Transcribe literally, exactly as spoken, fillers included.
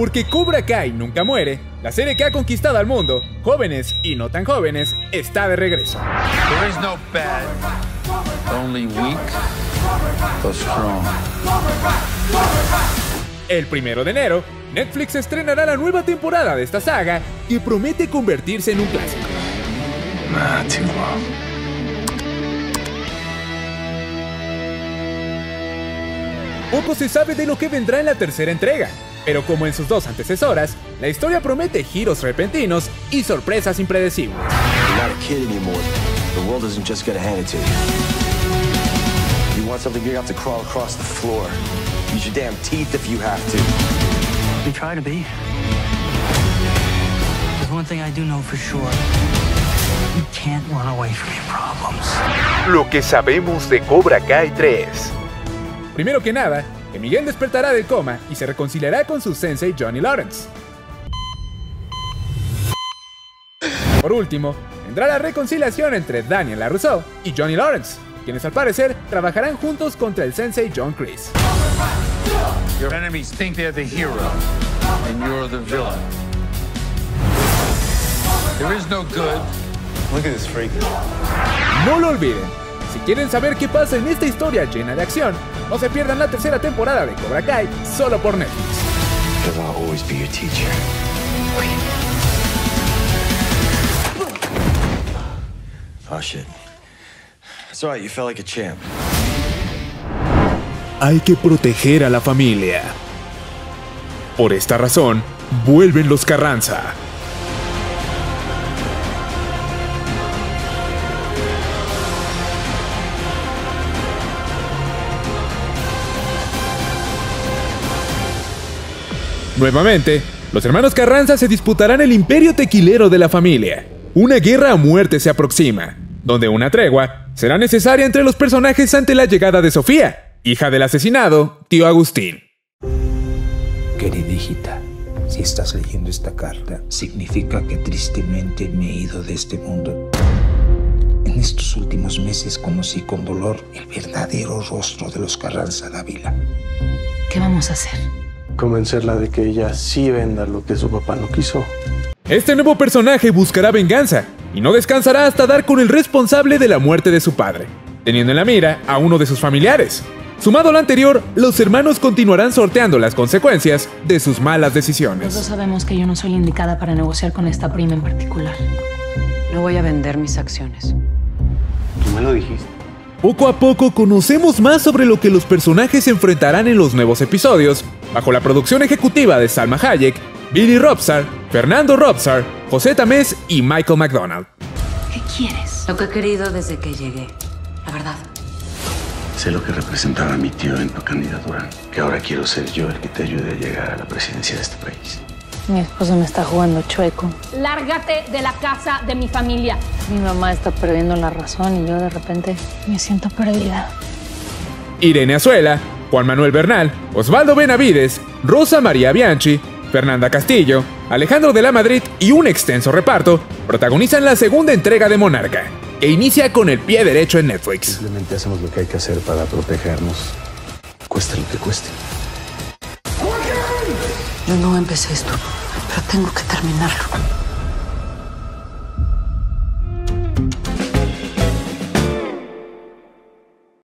Porque Cobra Kai nunca muere, la serie que ha conquistado al mundo, jóvenes y no tan jóvenes, está de regreso. There is no bad, only weak or strong. El primero de enero, Netflix estrenará la nueva temporada de esta saga que promete convertirse en un clásico. Nah, too long. Poco se sabe de lo que vendrá en la tercera entrega, pero como en sus dos antecesoras, la historia promete giros repentinos y sorpresas impredecibles. You're not a kid anymore. The world isn't just gonna hand it to you. You want something, you're gonna have to crawl across the floor. Use your damn teeth if you have to. We try to be. There's one thing I do know for sure. You can't run away from your problems. Lo que sabemos de Cobra Kai tres. Primero que nada, que Miguel despertará del coma y se reconciliará con su sensei Johnny Lawrence. Por último, vendrá la reconciliación entre Daniel LaRusso y Johnny Lawrence, quienes al parecer trabajarán juntos contra el sensei John Kreese. Your enemies think they're the hero, and you're the villain. There is no good. Look at this freak. No lo olviden. Si quieren saber qué pasa en esta historia llena de acción, no se pierdan la tercera temporada de Cobra Kai solo por Netflix. Because I'll always be your teacher. Oh shit. It's alright, you felt like a champ. Hay que proteger a la familia. Por esta razón, vuelven los Carranza. Nuevamente, los hermanos Carranza se disputarán el imperio tequilero de la familia. Una guerra a muerte se aproxima, donde una tregua será necesaria entre los personajes ante la llegada de Sofía, hija del asesinado tío Agustín. Querida hijita, si estás leyendo esta carta, significa que tristemente me he ido de este mundo. En estos últimos meses conocí con dolor el verdadero rostro de los Carranza Dávila. ¿Qué vamos a hacer? Convencerla de que ella sí venda lo que su papá no quiso. Este nuevo personaje buscará venganza y no descansará hasta dar con el responsable de la muerte de su padre, teniendo en la mira a uno de sus familiares. Sumado a lo anterior, los hermanos continuarán sorteando las consecuencias de sus malas decisiones. Los dos sabemos que yo no soy la indicada para negociar con esta prima en particular. No voy a vender mis acciones. Tú me lo dijiste. Poco a poco conocemos más sobre lo que los personajes enfrentarán en los nuevos episodios, bajo la producción ejecutiva de Salma Hayek, Billy Robsar, Fernando Robsar, José Tamés y Michael McDonald. ¿Qué quieres? Lo que he querido desde que llegué, la verdad. Sé lo que representaba mi tío en tu candidatura, que ahora quiero ser yo el que te ayude a llegar a la presidencia de este país. Mi esposo me está jugando chueco. Lárgate de la casa de mi familia. Mi mamá está perdiendo la razón y yo de repente me siento perdida. Irene Azuela, Juan Manuel Bernal, Osvaldo Benavides, Rosa María Bianchi, Fernanda Castillo, Alejandro de la Madrid y un extenso reparto protagonizan la segunda entrega de Monarca, que inicia con el pie derecho en Netflix. Simplemente hacemos lo que hay que hacer para protegernos, cueste lo que cueste. Yo no empecé esto, pero tengo que terminarlo.